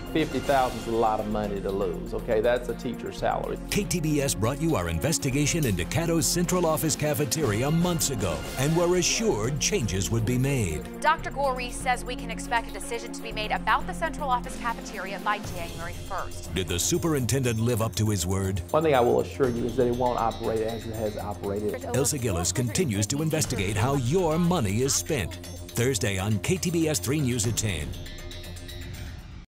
$50,000 is a lot of money to lose, okay? That's a teacher's salary. KTBS brought you our investigation into Caddo's Central Office cafeteria months ago and were assured changes would be made. Dr. Gorey says we can expect a decision to be made about the Central Office cafeteria by January 1st. Did the superintendent live up to his word? One thing I will assure you is that it won't operate as it has operated. Elsa Gillis continues to investigate how your money is spent. Thursday on KTBS 3 News at 10.